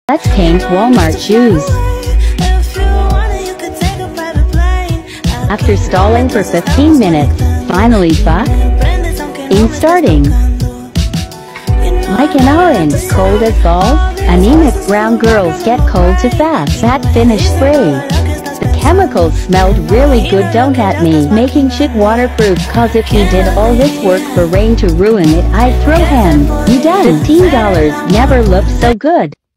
Let's paint Walmart shoes. After stalling for 15 minutes, finally fuck? Ain't starting. Like an orange, cold as balls, anemic brown girls get cold too fast. That finish spray. The chemicals smelled really good, don't at me. Making shit waterproof, cause if he did all this work for rain to ruin it, I'd throw him. You done. $15 never looked so good.